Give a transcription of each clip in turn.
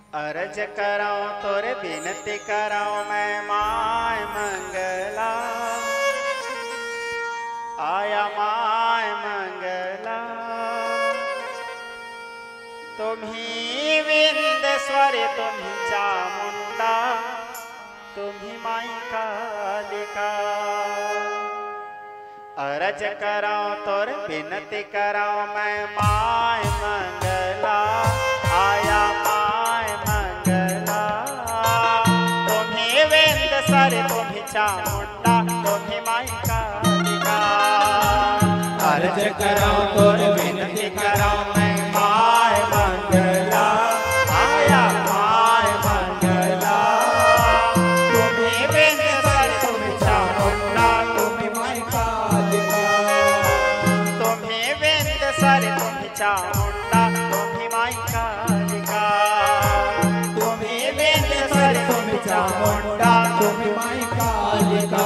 अर्ज कराऊं तोरे बिनती कराऊं मैं माय मंगला, आया माय मंगला। तुम्ही विंध्येश्वरी तुम्ही चामुंडा, तुम्ही माई कालिका। अर्ज कराऊं तोरे बिनती कराऊं मैं माय मंगला, आया माय मंगला। तुम्ही विंध्येश्वरी तुम्ही चामुंडा, तुम्ही माई कालिका। अर्ज कराऊं तोरे बिनती कराऊं मैं माय मंगला, आया माय मंगला। तुम्ही विंध्येश्वरी तुम्ही चामुंडा, तुम्ही माई कालिका। तुम्ही विंध्येश्वरी तुम्ही चामुंडा, तुम्ही माई कालिका। तुम्ही विंध्येश्वरी तुम्ही चामुंडा, तुम्ही माई कालिका।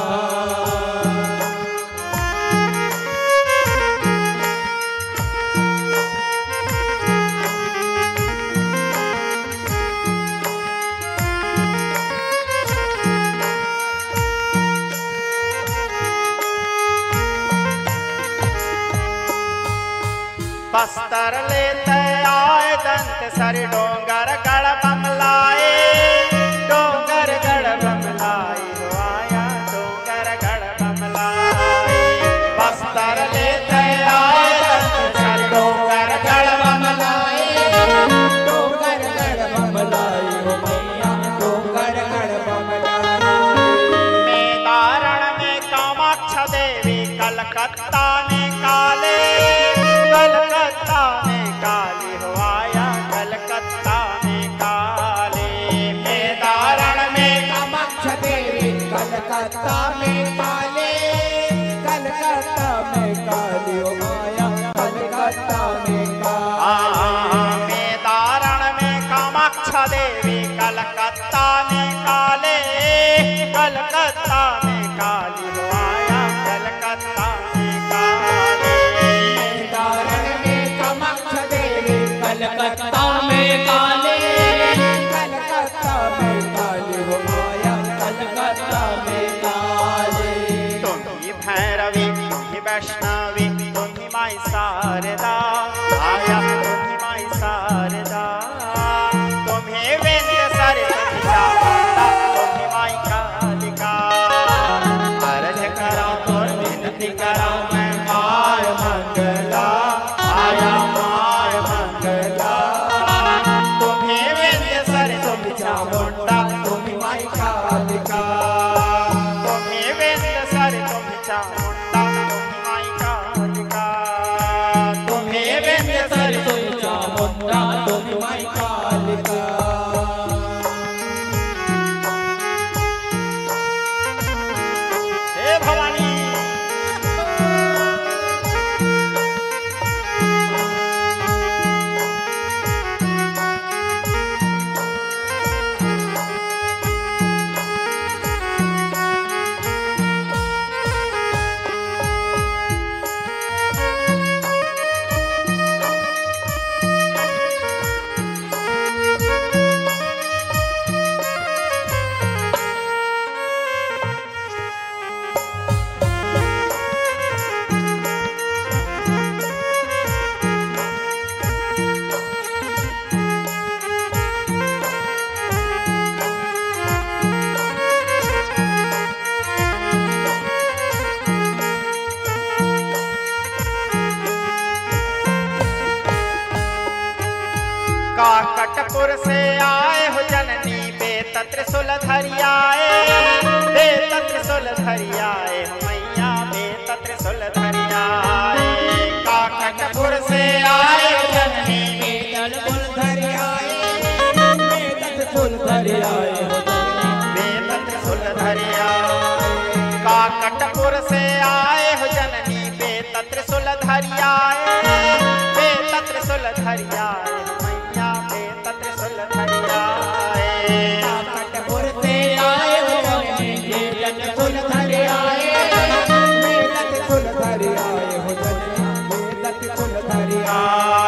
बस्तर लेते आए दंतेश्वरी डोंगर गढ़ बमलाए, डोंगर गढ़ बमलाए हो आया डोंगर गढ़ बमलाए। बस्तर लेते आए दंतेश्वरी डोंगर गढ़ बमलाए, डोंगर गढ़ बमलाए हो मैया डोंगर गढ़ बमलाए। मेदारण में कामाक्षा देवी, कलकत्ता में काले, कलकत्ता में काली हो आया कलकत्ता में काली। मेदारण में कामाक्षा देवी, कलकत्ता में काली, कलकत्ता में काली हो आया कलकत्ता में काली। मेदारण में कामाक्षा देवी, कलकत्ता में काले, कलकत्ता में काली हो आया कलकत्ता में काली। कलकत्ता में काले, कलकत्ता में काली हो आया कलकत्ता में काली। तुम्ही भैरवी तुम्ही वैष्णवी तुम्ही माई शारदा, आया तुम्ही माई शारदा। तुम्ही विंध्येश्वरी तुम्ही चामुंडा, तुम्ही माई कालिका। अर्ज कराऊं तोरे बिनती कराऊं मैं माय मंगला, आया माय मंगला। तुम्ही विंध्येश्वरी तुम्ही चामुंडा, तुम्ही माई कालिका। तुम्ही विंध्येश्वरी तुम्ही चामुंडा, तुम्ही माई कालिका। तुम्ही विंध्येश्वरी तुम्ही चामुंडा, तुम्ही माई कालिका। हे भवानी काकटपुर से आए हो जननी, बेतत्रिशूल धरि आए, बेतत्रिशूल धरि आए हो मैया बेतत्रिशूल धरि आए। काकटपुर से आए हो जननी, बेतत्रिशूल धरि आए, बेतत्रिशूल धरि आए हो जननी बेतत्रिशूल धरि आए। काकटपुर से आए हो जननी, बेतत्रिशूल धरि आए, बेतत्रिशूल धरि आए बेतत्रिशूल धरि आए। काकटपुर से आए हो जननी, बेतत्रिशूल धरि आए, बेतत्रिशूल धरि आए हो जननी बेतत्रिशूल धरि आए।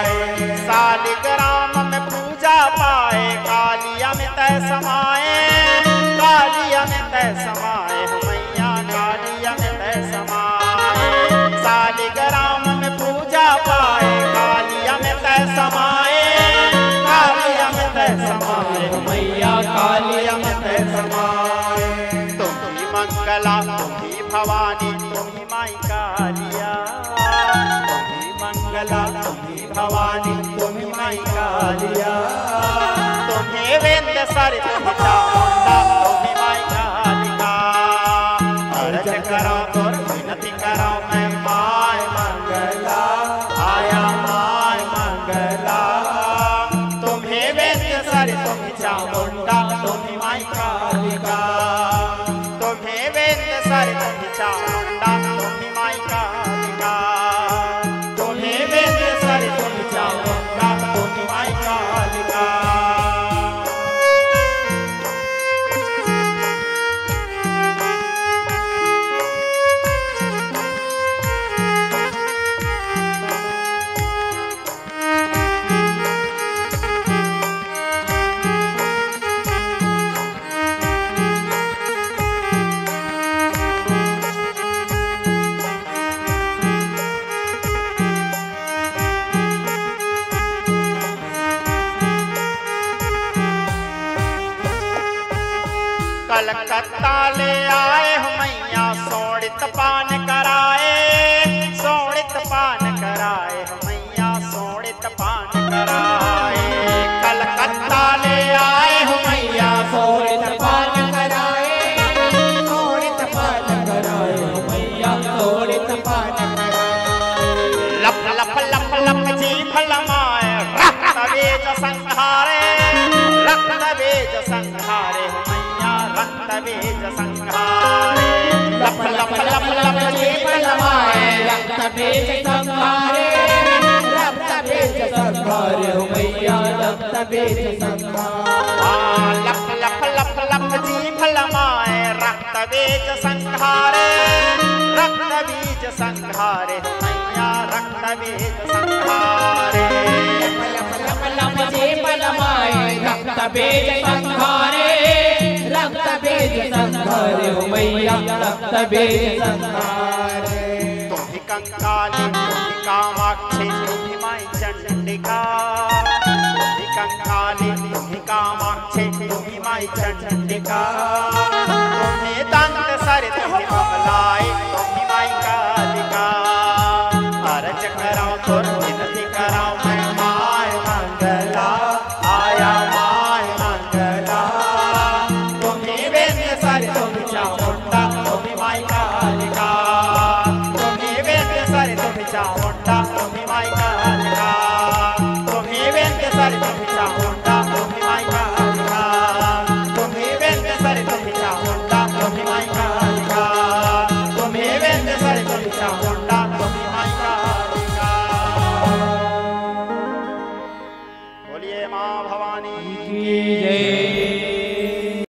तय समाए, कालिया में तय समाए हो मैया, कालिया में तय समाए। सालिग्राम में पूजा पाए, कालिया में तय समाए, कालिया में तय समाए हो मैया, कालिया में तय समाए। तुम ही मंगला तुम ही भवानी तुम ही माई कालिया, तुम ही मंगला तुम ही भवानी तुम ही माई कालिया। तुम्हें वेद सारे तुम चामुंडा तुम ही माई कालिका। अर्ज करो और विनती करो मैं माय मंगला, आया माय मंगला। तुम्हें वेद सारे तुम चामुंडा तुम ही माई कालिका। तुम्हें वेद सारे तुम चामुंडा तुम ही माई कालिका। तुम्हें वेद सारे तुम चामुंडा तुम ही माई कालिका। कलकत्ता ले आए हो मैया सोड़ित पान कराए, सोड़ित पान कराए हो मैया, सोड़ित पान कराए। कलकत्ता ले आए हो मैया सोड़ित पान कराए, सोड़ित पान कराए हो मैया, सोड़ित पान कराए। लप लप लप लप जी फलमाए, रक्त बीज संहारे, रक्त बीज संहारे हो रक्त बीज संहारे। लप लप लप लप जी फलमाए, रक्त बीज संहारे, रक्त बीज संहारे हो मैया, रक्त बीज संहारे। लप लप लप लप जी फलमाए, रक्त बीज संहारे, रक्त बीज संहारे हो मैया, रक्त बीज संहारे। लप लप लप जी फलमाए, रक्त बीज संहारे, रक्त बीज संहारे हो मैया, रक्त बीज संहारे। तुम ही कंकाली तुम ही कामाक्षी तुम ही माई चंडिका, तुम ही कंकाली तुम ही कामाक्षी तुम ही माई चंडिका। तुम ही दंत सर तुम ही बबलाई तुम ही माई कालिका। अर्ज करो तो